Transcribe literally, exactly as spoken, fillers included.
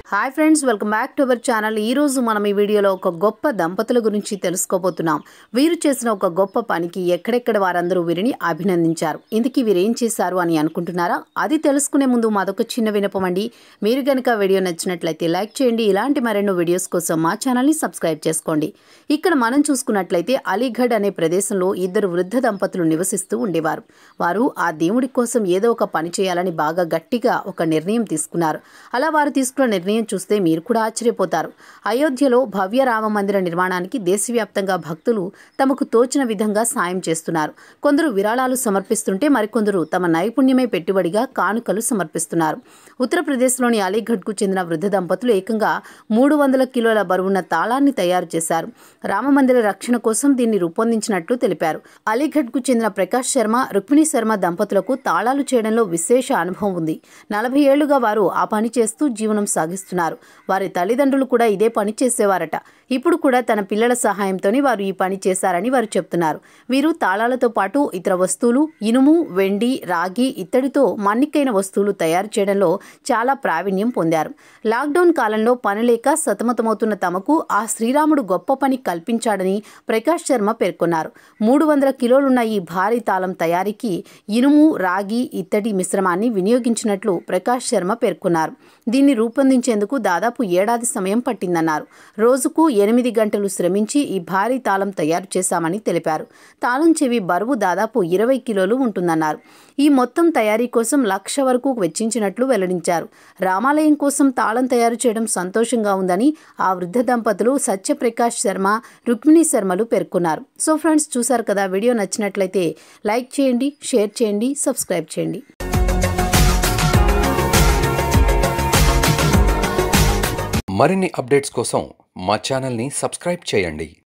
Hi friends, welcome back to our channel. ఈ రోజు మనం ఈ వీడియోలో ఒక గొప్ప దంపతుల గురించి తెలుసుకోబోతున్నాం. వీరు చేసిన ఒక గొప్ప పనికి ఎక్కడెక్కడ వారందరూ వీరిని అభినందించారు. ఇందుకు వీరు ఏం చేశారు అని అనుకుంటున్నారా? అది తెలుసుకునే ముందు మాదొక చిన్న వినపం అండి. మీరు గనుక వీడియో నచ్చినట్లయితే లైక్ చేయండి. ఇలాంటి మరెన్నో వీడియోస్ కోసం మా ఛానల్ని సబ్స్క్రైబ్ చేసుకోండి. ఇక్కడ మనం చూసుకున్నట్లయితే అలీగఢ్ అనే ప్రదేశంలో ఇద్దరు వృద్ధ దంపతులు నివసిస్తూ ఉండేవారు. వారు ఆ దేవుడి కోసం ఏదో ఒక పని చేయాలని బాగా గట్టిగా ఒక నిర్ణయం తీసుకున్నారు. అలా వారు తీసుకున్న నిర్ణయం చూస్తే మీరు కూడా ఆశ్చర్యపోతారు. అయోధ్యలో భవ్య రామ మందిర నిర్మాణానికి దేశవ్యాప్తంగా భక్తులు తమకు తోచిన విధంగా సాయం చేస్తున్నారు. కొందరు విరాళాలు సమర్పిస్తుంటే మరికొందరు తమ నైపుణ్యమే పెట్టుబడిగా కానుకలు సమర్పిస్తున్నారు. ఉత్తరప్రదేశ్లోని అలీగఢ్కు చెందిన వృద్ధ దంపతులు ఏకంగా మూడు వందల కిలోల బరువున్న తాళాన్ని తయారు చేశారు. రామమందిర రక్షణ కోసం దీన్ని రూపొందించినట్లు తెలిపారు. అలీగఢ్కు చెందిన ప్రకాష్ శర్మ, రుక్మిణి శర్మ దంపతులకు తాళాలు చేయడంలో విశేష అనుభవం ఉంది. నలభై ఏళ్లుగా వారు ఆ పని చేస్తూ జీవనం సాగిస్తున్నారు. వారి తల్లిదండ్రులు కూడా ఇదే పని చేసేవారట. ఇప్పుడు కూడా తన పిల్లల సహాయంతోనే వారు ఈ పని చేశారని వారు చెప్తున్నారు. వీరు తాళాలతో పాటు ఇతర వస్తువులు, ఇనుము, వెండి, రాగి, ఇత్తడితో మన్నికైన వస్తువులు తయారు చేయడంలో చాలా ప్రావీణ్యం పొందారు. లాక్డౌన్ కాలంలో పనిలేక సతమతమవుతున్న తమకు ఆ శ్రీరాముడు గొప్ప పని కల్పించాడని ప్రకాష్ శర్మ పేర్కొన్నారు. మూడు వందల కిలోలున్న ఈ భారీ తాళం తయారీకి ఇనుము, రాగి, ఇత్తడి మిశ్రమాన్ని వినియోగించినట్లు ప్రకాష్ శర్మ పేర్కొన్నారు. దీన్ని రూపొందించేందుకు దాదాపు ఏడాది సమయం పట్టిందన్నారు. రోజుకు ఎనిమిది గంటలు శ్రమించి ఈ భారీ తాళం తయారు చేశామని తెలిపారు. తాళం చెవి బరువు దాదాపు ఇరవై కిలోలు ఉంటుందన్నారు. ఈ మొత్తం తయారీ కోసం లక్ష వరకు వెచ్చించినట్లు వెల్లడించారు. రామాలయం కోసం తాళం తయారు చేయడం సంతోషంగా ఉందని ఆ వృద్ధ దంపతులు సత్యప్రకాష్ శర్మ, రుక్మిణి శర్మలు పేర్కొన్నారు. సో ఫ్రెండ్స్, చూశారు కదా. వీడియో నచ్చినట్లయితే లైక్ చేయండి, షేర్ చేయండి, సబ్స్క్రైబ్ చేయండి. మరిన్ని అప్డేట్స్ కోసం మా ఛానల్ని సబ్స్క్రైబ్ చేయండి.